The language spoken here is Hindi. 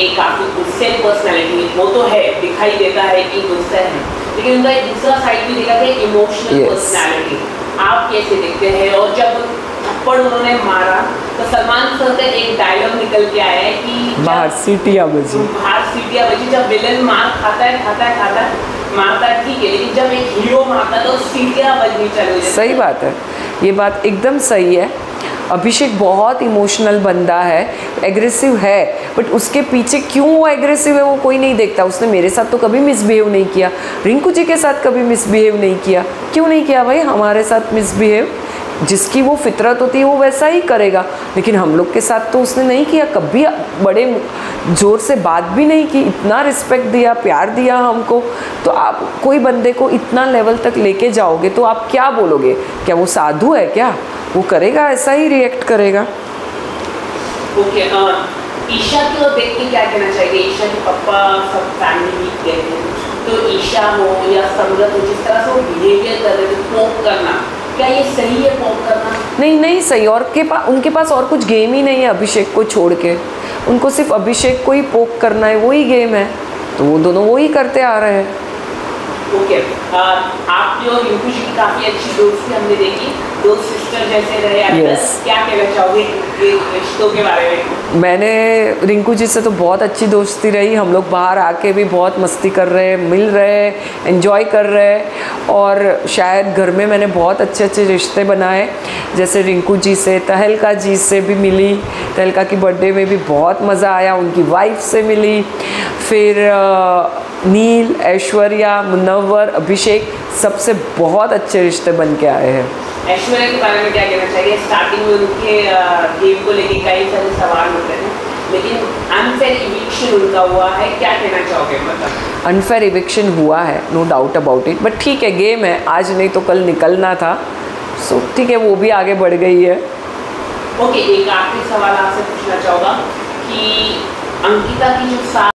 काफी गुस्से पर्सनैलिटी, वो तो है, दिखाई देता है कि गुस्सा है, लेकिन उनका एक दूसरा साइड भी देखा कि इमोशनल पर्सनैलिटी। आप कैसे देखते हैं? और जब थप्पड़ उन्होंने मारा तो सलमान सर का एक डायलॉग निकल के आया है कि बाहर सीटियाँ बजी, जब विलन मार खाता है मारता है ठीक है, लेकिन जब एक हीरो मारता है तो सीटियाँ बजनी चाहिए। सही बात है, ये बात एकदम सही है। अभिषेक बहुत इमोशनल बंदा है, एग्रेसिव है, बट उसके पीछे क्यों वो एग्रेसिव है वो कोई नहीं देखता। उसने मेरे साथ तो कभी मिसबिहेव नहीं किया, रिंकू जी के साथ कभी मिसबिहेव नहीं किया। क्यों नहीं किया भाई हमारे साथ मिसबिहेव? जिसकी वो फितरत होती है वो वैसा ही करेगा, लेकिन हम लोग के साथ तो उसने नहीं किया। कभी बड़े ज़ोर से बात भी नहीं की, इतना रिस्पेक्ट दिया, प्यार दिया हमको। तो आप कोई बंदे को इतना लेवल तक लेके जाओगे तो आप क्या बोलोगे? क्या वो साधु है क्या? वो करेगा, ऐसा ही रिएक्ट करेगा। ओके, ईशा को देख के क्या कहना चाहिए? ईशा के पापा सब फैमिली वीक गए थे, तो ईशा हो या समरत हो, जिस तरह से वो बिहेवियर कर रहे थे, पोक करना, क्या ये सही है पोक करना? नहीं सही। और उनके पास और कुछ गेम ही नहीं है अभिषेक को छोड़ के। उनको सिर्फ अभिषेक को ही पोक करना है, वही गेम है, तो वो दोनों वही करते आ रहे हैं। ओके, आपकी और रिंकू जी की काफ़ी अच्छी दोस्ती हमने देखी, दो सिस्टर जैसे रहे। क्या कहना चाहोगे रिश्तों के बारे में? मैंने रिंकू जी से तो बहुत अच्छी दोस्ती रही। हम लोग बाहर आके भी बहुत मस्ती कर रहे हैं, मिल रहे हैं, एंजॉय कर रहे हैं, और शायद घर में मैंने बहुत अच्छे अच्छे रिश्ते बनाए। जैसे रिंकू जी से, तहलका जी से भी मिली, तहलका की बर्थडे में भी बहुत मज़ा आया, उनकी वाइफ से मिली। फिर नील, ऐश्वर्या, मुनव्वर, अभिषेक, सबसे बहुत अच्छे रिश्ते बन के आए हैं। ऐश्वर्या के बारे में क्या कहना चाहिए? स्टार्टिंग में उनके गेम को लेके कई सारे सवाल होते हैं, लेकिन अनफेयर इविक्शन उनका हुआ है, क्या कहना चाहोगे? मतलब अनफेयर इविक्शन हुआ है, no doubt about it, but ठीक है, गेम है, आज नहीं तो कल निकलना था, सो ठीक है, वो भी आगे बढ़ गई है। ओके, एक आखिरी सवाल आपसे पूछना चाहूँगा कि अंकिता की जो